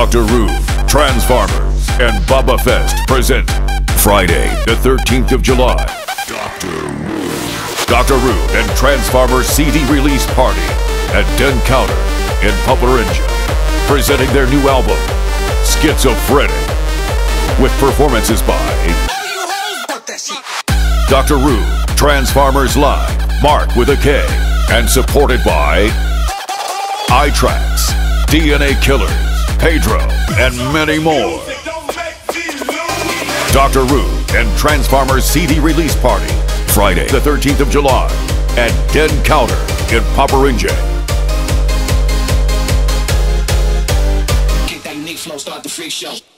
Dr. Rube, Transfarmers, and Babafest present Friday, the 13th of July. Dr. Rube and Transfarmers CD release party at Den Counter in Paperinja, presenting their new album, Schizophrenic, with performances by Dr. Rube, Transfarmers Live, Mark with a K, and supported by iTracks, DNA Killers, Pedro, and many more. Dr. Rube and Transfarmers CD release party, Friday the 13th of July at Den Counter in Paperinja. Get that Nick flow, start the freak show.